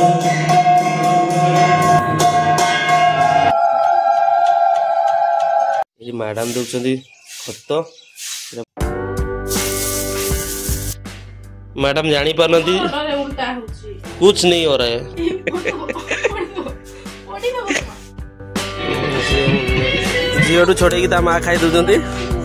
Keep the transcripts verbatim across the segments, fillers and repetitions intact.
ये मैडम दौरान खत मैडम जानी पारती कुछ नहीं हो रहा है। झीठू छोड़े माँ खाई दौरान।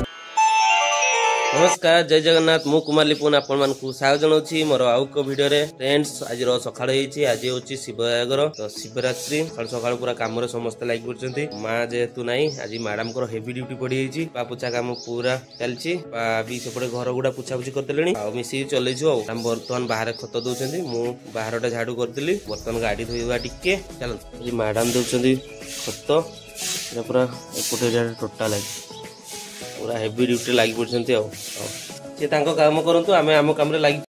नमस्कार जय जगन्नाथ मु कुमार लिपुन आपण मान स्वागत जनाऊँ मोर आउ एक वीडियो रे। फ्रेंड्स आज सका आज हूँ शिव जागर तो शिवरात्रि सका सका पूरा कम समस्त लगी पड़ते। माँ जेहेतु नाई आज मैडम को हेवी ड्यूटी पड़ी जाइए। पा पोछा काम पूरा चलती भी सेपटे घर गुड़ा पोछापुछी करदे मिसिक चलु आम बर्तमान बाहर खत दौरान मु बाहर झाड़ू करी बर्तमान गाड़ी धोवा टिके चल मैडम दौरान खत पूरा एपटे टोटाल पूरा हेवी ड्यूटी लगी पड़ते। सी काम करूँ आम आम काम लगी।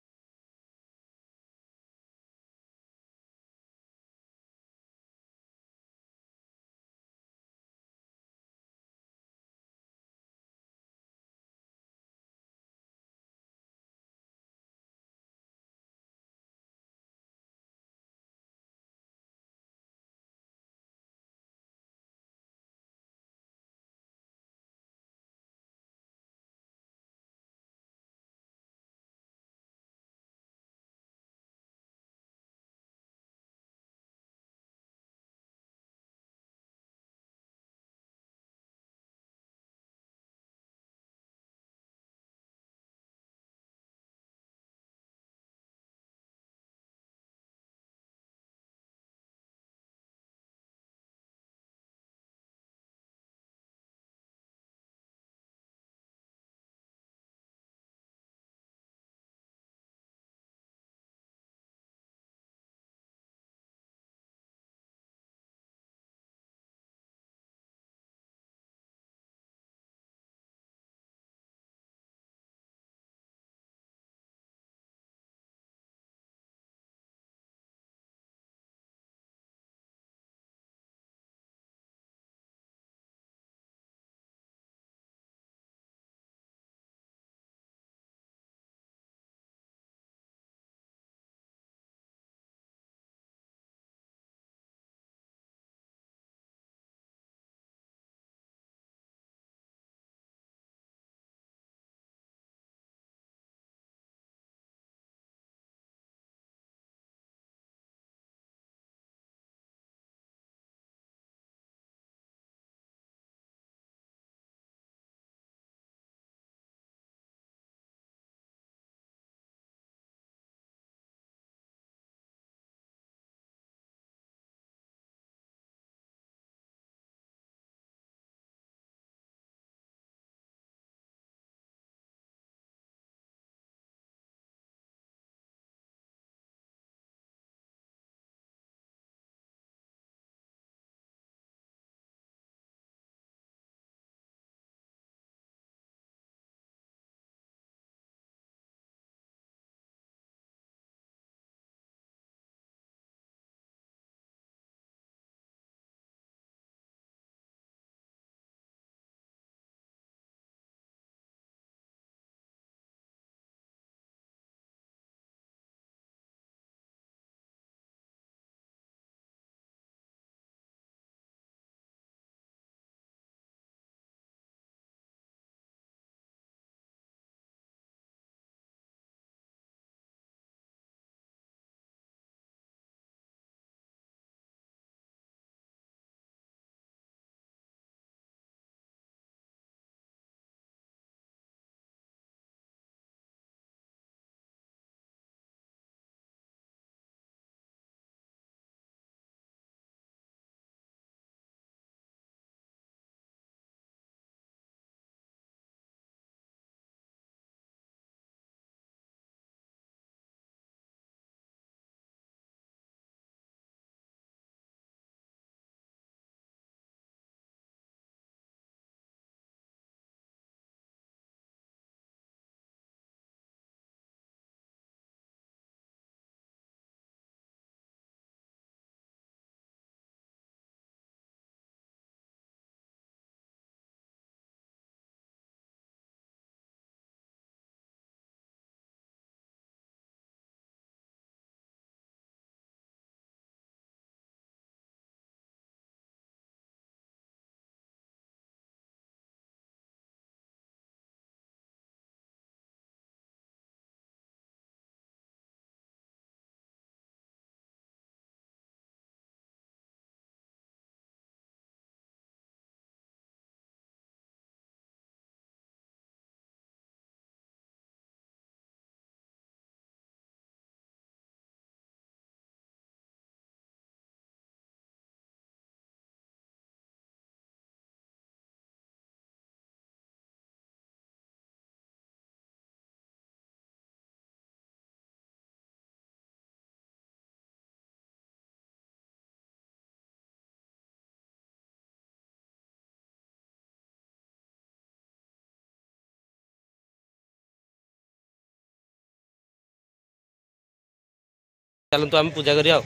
चलतु आम पूजा करिया।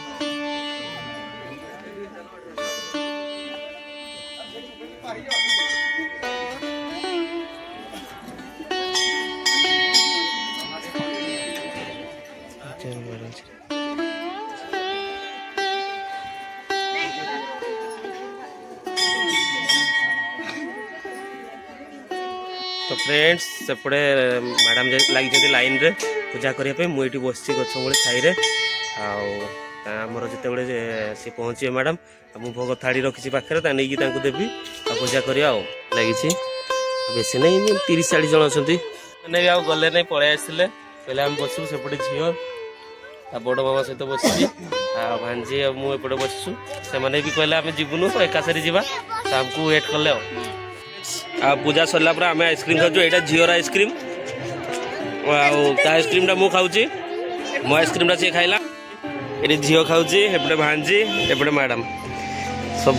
तो फ्रेंड्स सेपटे मैडम लगी लाइन रे पूजा करने मुझे बस गछ मूल छाई आमर जिते सी पहुँचे मैडम मुझे भोग थाड़ी रखी पाखे नहीं देवी आ पूजा करिया लगी बेसी नहीं तीस चालीस जन अच्छा नहीं आ गले नहीं पलि आसते पहले आम बसू सेपटे झील बड़ मामा सहित बसी भांजी मुझे बसु से भी कहले आम जीवनु एकासारी जावा तो आमको वेट कले आ पूजा सरला पर आम आइसक्रीम खाऊ यहाँ झीर आइसक्रीम आइसक्रीम टा मुझे खाऊँ मो आइसक्रीम टा सी खाइला ये झील खाऊँ एपटे भांजी एपटे मैडम सब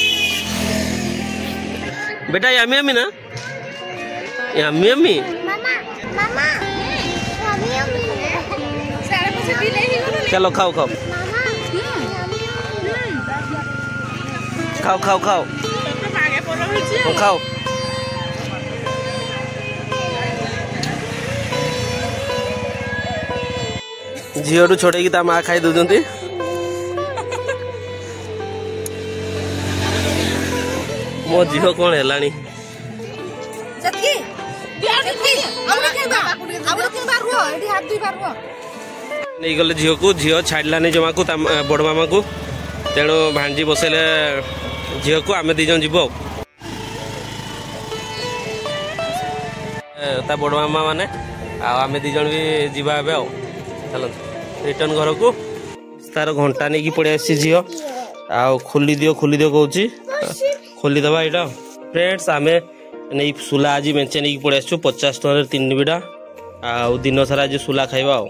बेटा यामी यामी ना यामी यामी चलो खाओ खाओ खाओ खाओ खाओ खाओ झील छोड़े ता माँ खाई दौरान मो झील कौन है नहीं गले झील को झील छाड़लानी जमा को बड़ मामा को तेणु भांजी बसैले झील को आम दीज जीव ता बड़ मामा माने आम दीज भी जीवा ए चल रिटर्न घर को तार घंटा नहीं पड़े आसी झील आ खोली दियो खोली दियो कहूँ खोली दबा यहाँ फ्रेंड्स आम नहीं सुला आज मेचे नहीं पड़े आसु पचास टकर तीन बिड़ा आ दिन सारा आज सुला खाइबा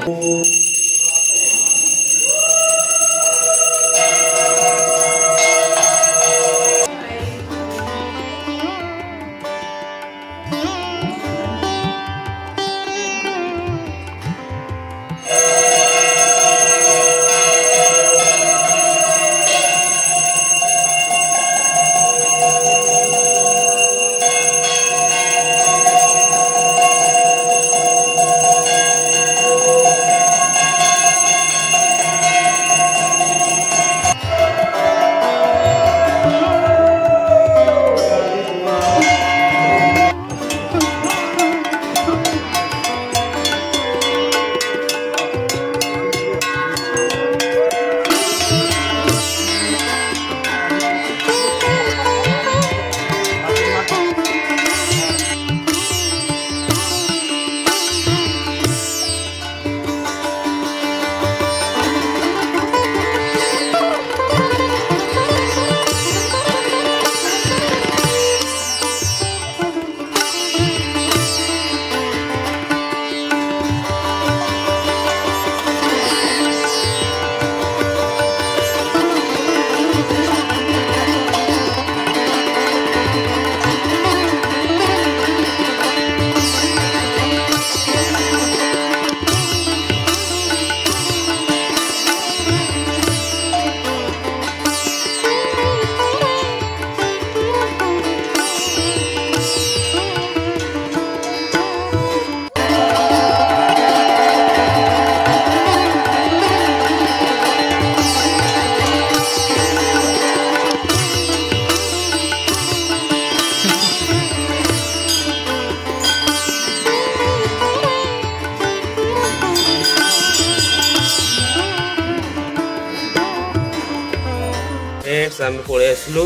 आम पलि आसलु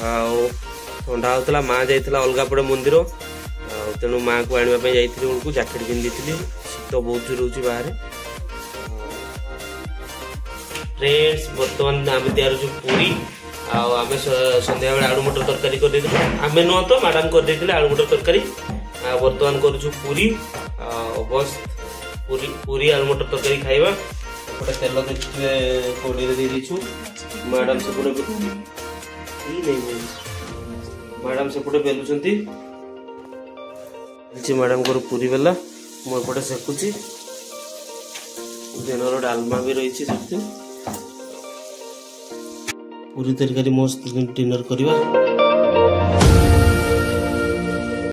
ठंडा होता माँ जाइला अलग पड़े मंदिर तेणु माँ को आने जाइली जैकेट पिंधि शीत बहुत जोर हो बाहर। फ्रेंड्स बर्तमान आम तैयार पूरी आम संध्या बेले आलू मटर तरकारी कर आम नुह तो मैडम कर आलू मटर तरकारी बर्तमान करूँ पूरी बस पूरी पूरी आलू मटर तरकारी खाइबा गोटे तेल देखिए कौड़ी दे दीचु मैडम सेपटे मैडम सेपटे बेलुंट मैडम को पूरी बेला मुझे सेकुची दिन डालमा भी रही पूरी तरकारी मस्त डिनर करवा।